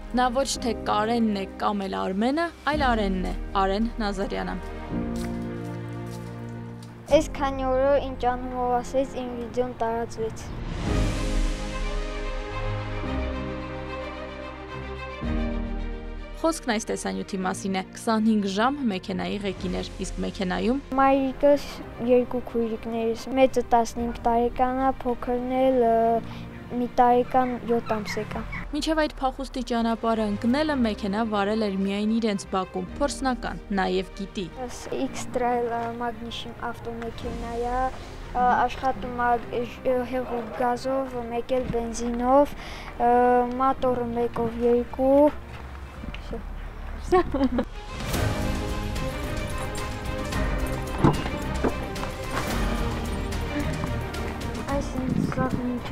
Նա ոչ թե Կարենն է կամ էլ Արմենը, այլ Արենն է, Արեն Նազարյանը։ Այս քանի օրը ինչ անունով ասեց, իմ վիդեոն տարածվեց։ Խոսքն այս տեսանյութի մասին է, 25 ժամ մեքենայի ղեկին էր, իսկ մեքենայում մայրիկս երկու քույրիկներս, մեծը 15 տարեկան է, փոքրն էլ մի տարեկան 7 ամսեկան։ Մինչև այդ փախուստի ճանապարհը ընկնելը մեքենա վարել էր միայն իրենց բակում, փորձնական, նաև գիտի։ X-Trail մագնիշիում ավտոմեքենա է, աշխատում է հեղուկ գազով, մեկ էլ բենզինով, մոտորը 1-ով 2։ Այսինքն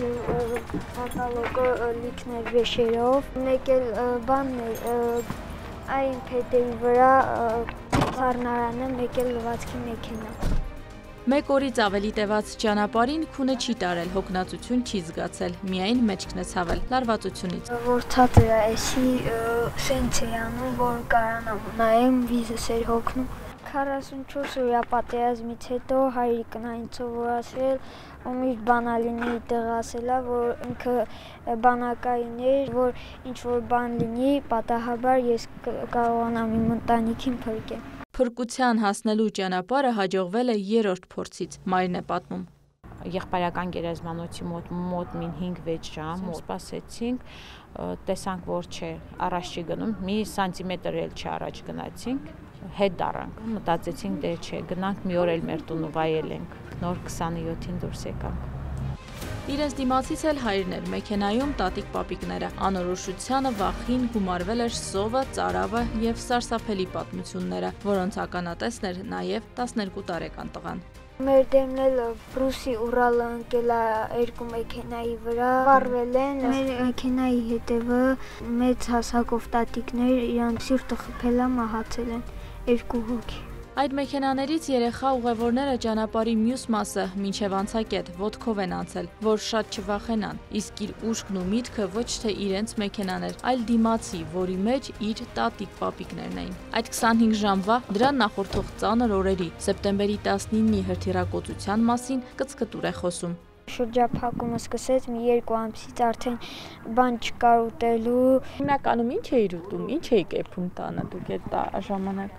կատալոգը լիքներ վեշերով, մեկ էլ բանն է, այն փետերի վրա սառնարանը, մեկ էլ լվացքի մեքենա։ Մեկ օրից ավելի տևած ճանապարհին քունը չի տարել, հոգնածություն չի զգացել, միայն մեջքն է ցավել լարվածությունից։ Որ ցածր է, էսի սենց է անում, որ կարանամ նայեմ, վիզս էր հոգնում։ 44 օրյա պատերազմից հետո հայրիկն այն սովորացրել, ու միշտ բանալինի տեղ ասելա, որ ինքը բանակային էր, որ ինչ-որ բան լինի, պատահաբար ես կարողանամ իմ ընտանիքին փրկել։ Փրկության հասնելու ճանապարհը հաջողվել է 3-րդ փորձից, մայրն է պատմում։ Եղբայրական գերեզմանոցի մոտ 5-6 ժամ սպասեցինք, տեսանք, որ չէ, առաջ չի գնում, մի սանտիմետր էլ չի առաջ գնացինք, հետ դառանք, մտածեցինք, դե չէ, գնանք մի օր էլ մեր տունը վայելենք, նոր 27-ին դուրս եկանք։ Իրենց դիմացից էլ հայրն էր, մեքենայում տատիկ պապիկները, անորոշությանը վախին գումարվել էր սովը, ծարավը և սարսափելի պատմությունները, որոնց ականատեսն էր նաև 12 տարեկան տղան։ Մեր դեմն էլ Ռուսի Ուրալը ընկել է երկու մեքենայի վրա, վառվել են, մեր մեքենայի հետևը մեծ հասակով տատիկներ իրանց սիրտը խփել է, մահացել են 2 հոգի։ Այդ մեքենաներից երեխա ուղևորները ճանապարհի մյուս մասը մինչև անցակետ ոտքով են անցել, որ շատ չվախենան, իսկ իր ուշքն ու միտքը ոչ թե իրենց մեքենան էր, այլ դիմացի, որի մեջ իր տատիկ պապիկներն էին։ Այդ 25 ժամվա դրան նախորդող ծանր օրերի, սեպտեմբերի 19-ի հրթիռակոծության մասին կծկտուր է խոսում։ Շրջափակումը սկսեց մի 2 ամսից արդեն բան չկար ուտելու։ Հիմնականում ինչ էիր ուտում, ինչ էի կեփում տանը դուք այդ ժամանակ։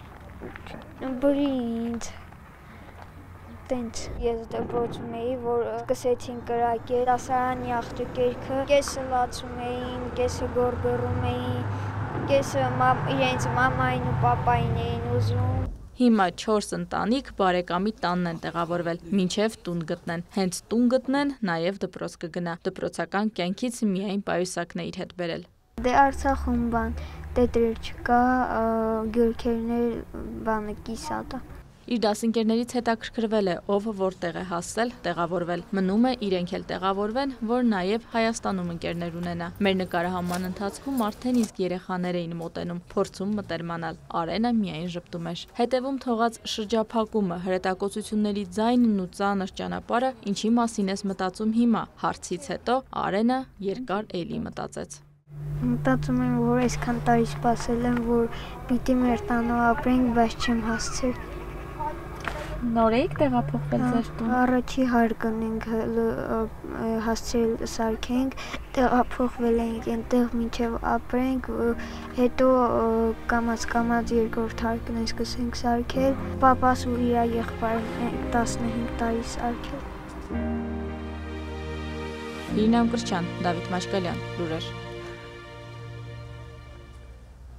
Բրինձ, տենց ես դպրոցում էի, որ սկսեցին կրակել, դասարանի աղջիկերքը կեսը լացում էին, կեսը գորգռում էին, կեսը իրենց մամային ու պապային էին ուզում։ Հիմա 4 ընտանիք բարեկամի տանն են տեղավորվել, մինչև տուն գտնեն, հենց տուն գտնեն, նաև դպրոց կգնա, դպրոցական կյանքից միայն պայուսակն է իր հետ բերել։ Դե Արցախում բան տետրեր չկա, գյուրքերներ բանը կիսատ է։ Իր դասընկերներից հետաքրքրվել է, ով որտեղ է հասել, տեղավորվել։ Մնում է իրենք էլ տեղավորվեն, որ նաև Հայաստանում ընկերներ ունենա։ Մեր նկարահանման ընթացքում արդեն իսկ երեխաներ էին մոտենում, փորձում մտերմանալ։ Արենը միայն ժպտում էր։ Հետևում թողած շրջափակումը, հրետակոծությունների ձայնն ու ծանր ճանապարհը, ինչի մասին ես մտածում հիմա, հարցից հետո Արենը երկար էլի մտածեց։ Մտածում եմ, որ այսքան տարի սպասել եմ, որ պիտի մեր տանը ապրենք, բայց չեմ հասցել։ Նոր եք տեղափոխվել ձեր տուն։ Առաջի հարկն ենք հասցրել սարքենք, տեղափոխվել ենք այնտեղ մինչև ապրենք, հետո կամաց երկրորդ հարկն ենք սկսենք սարքել։ Պապաս ու իր եղբայրն 15 տարի սարքել։ Իրինամ Կրչյան, Դավիթ Մաշկալյան, լուրեր։